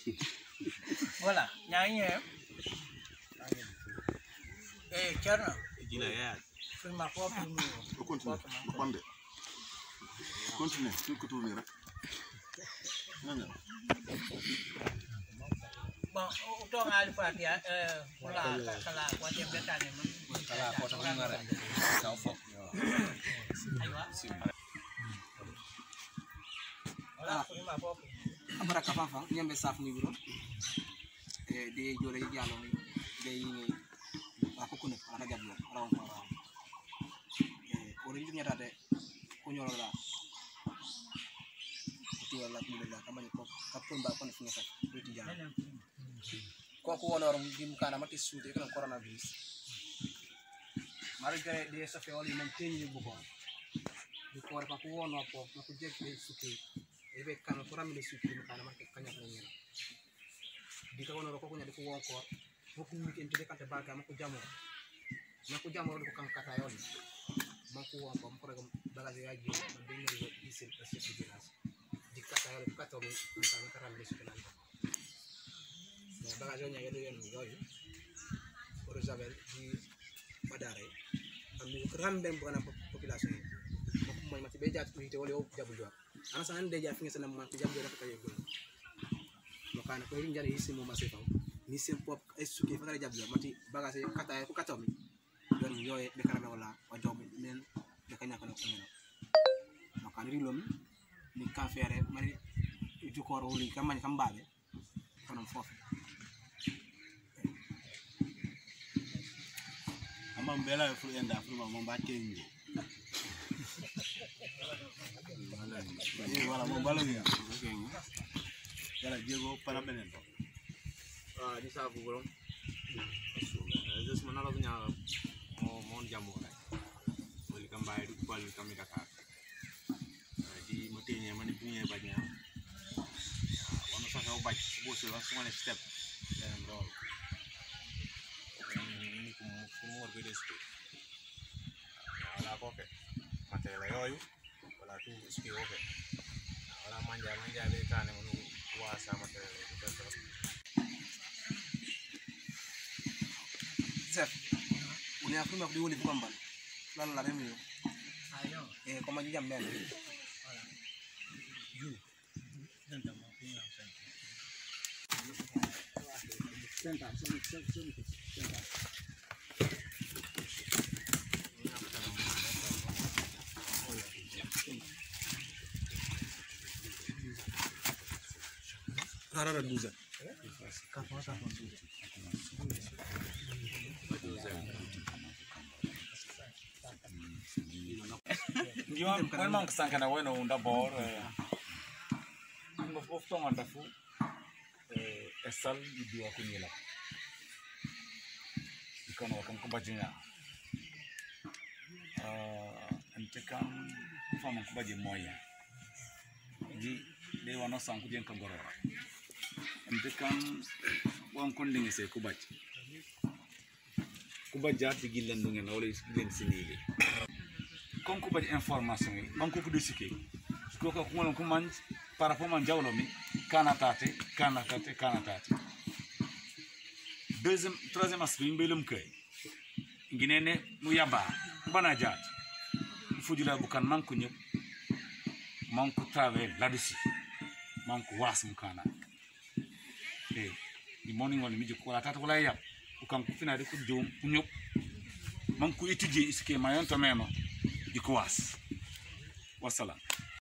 Voilà, nyanyi Charna. Jina ya. Firma ko firma. Continue. Continue. Tu ko tourner rek. Nana. Bon, auto ngali fatia wala kala ko dem betane man. Kala ko to ngara. Ka fo. Aywa. Wala firma ko. Amara kafafa nyambe saf ni biro. De jore yalo ni de aku kuno ada jablo rawan rawan orang itu nyata deh kunyol lah itu lah bila kamanya kok kapun bakon punya sah itu jangan kok aku orang di muka nama tisu dia kan coronavirus mari dia sampai oli maintain bukan di keluar aku apa aku jadi suki ebe kan orang milih suki muka nama kanya punya di kawan orang kok punya di kuang kok aku mungkin tu dekat tebaga aku jamu di kang kata yon aku apa program bagasi lagi mendengar isil kasih jelas jika saya kata mi misalnya karam di sekolah bagasinya ya doyan yoy Rosabel di Padare kami keram dan bukan populasi aku mau mati bejat itu oleh jabu juga anak sana deja finge sana mati jabu juga kayak gitu makanya ko ini jadi isi mau masih tahu ni pop esuki fa jab mati bagage kata ko katom don yoy be karame wala o jom men de kanya ko ko makani rilom ni ka fere mari ju ko roli kam man kam babe kono fofu Ama mbela fu enda fu ma mba kengi wala mo balo ni kengi yala jego para benendo Di sabu bolong. Itu sebenarnya punya mau jamu kan. Boleh kembali di kuali kami kakak. Di motinya mana punya banyak. Wanita saya ubah bos langsung ada step dan roll. Ini kumur beda sikit. Ala koke. Mata layu. Wala tu sikit oke. Wala manja beta ni menu puasa mata layu. Zef, uni afirma kudi uni fukamban. Lala la remi yo. Ayo. Koma jam men. Voilà. You. Senta mo punya senta. Senta. Rara duza. Kapan. Dia memang kesangkan awal no unda bor. Nggak potong anda fu. Esal di dua kunyela. Ikan akan kebajinya. Antekan fama kebaji moya. Jadi dewa no sangku dia kagorora. Antekan wang kunding ese kubaji. Kubaja tigilan dengan oleh gilen sini. Comme ko badi information yi man ko ko disiki ko ko ngolon ko man par rapport man jawlo mi kanatate troisième aspect mbelum kay nginene mu yaba bana jaat fujula bukan man ko ñep man ko travel là dessus man ko was mu kana di morning on mi ko la tata ko lay yab ko fina de ko joom ko ñep man ko étudier iske mayon to meno di kuas wassalam